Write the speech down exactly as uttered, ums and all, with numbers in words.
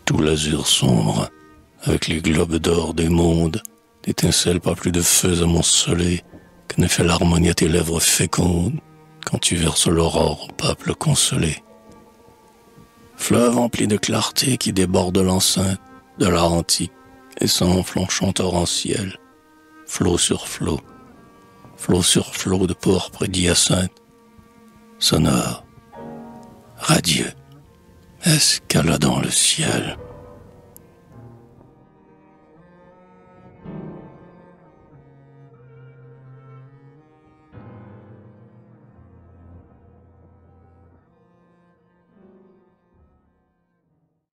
tout l'azur sombre, avec les globes d'or des mondes, n'étincelle pas plus de feux amoncelés que ne fait l'harmonie à tes lèvres fécondes, quand tu verses l'aurore au peuple consolé. Fleuve empli de clarté qui déborde l'enceinte de l'art antique et s'enfle en chant torrentiel, flot sur flot, flot sur flot de pourpre et d'hyacinthe, sonore, radieux, escaladant le ciel.